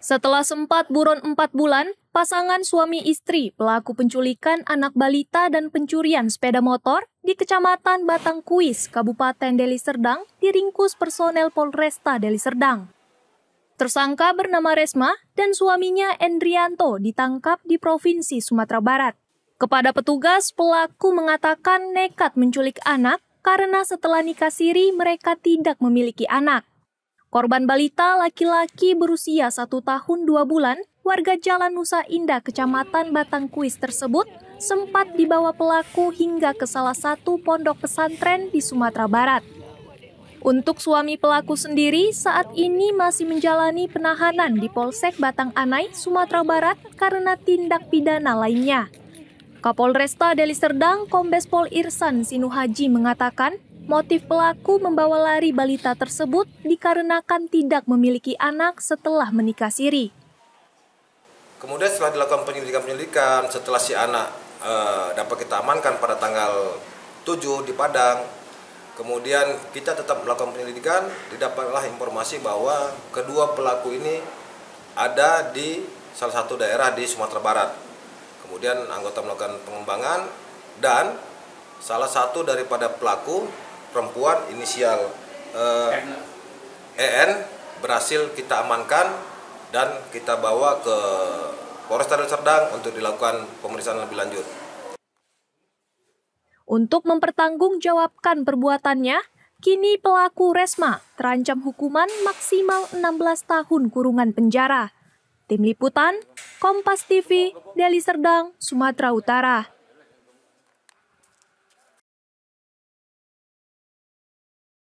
Setelah sempat buron 4 bulan, pasangan suami istri pelaku penculikan anak balita dan pencurian sepeda motor di Kecamatan Batangkuis, Kabupaten Deli Serdang, diringkus personel Polresta Deli Serdang. Tersangka bernama Resma dan suaminya Endrianto ditangkap di Provinsi Sumatera Barat. Kepada petugas, pelaku mengatakan nekat menculik anak karena setelah nikah siri mereka tidak memiliki anak. Korban balita laki-laki berusia 1 tahun 2 bulan, warga Jalan Nusa Indah, Kecamatan Batangkuis tersebut sempat dibawa pelaku hingga ke salah satu pondok pesantren di Sumatera Barat. Untuk suami pelaku sendiri saat ini masih menjalani penahanan di Polsek Batang Anai, Sumatera Barat karena tindak pidana lainnya. Kapolresta Deli Serdang Kombes Pol Irsan Sinuhaji mengatakan, motif pelaku membawa lari balita tersebut dikarenakan tidak memiliki anak setelah menikah siri. Kemudian setelah dilakukan penyelidikan, setelah si anak dapat kita amankan pada tanggal 7 di Padang, kemudian kita tetap melakukan penyelidikan, didapatlah informasi bahwa kedua pelaku ini ada di salah satu daerah di Sumatera Barat. Kemudian anggota melakukan pengembangan dan salah satu daripada pelaku perempuan inisial EN berhasil kita amankan dan kita bawa ke Polresta Deli Serdang untuk dilakukan pemeriksaan lebih lanjut. Untuk mempertanggungjawabkan perbuatannya, kini pelaku Resma terancam hukuman maksimal 16 tahun kurungan penjara. Tim Liputan, Kompas TV, Deli Serdang, Sumatera Utara.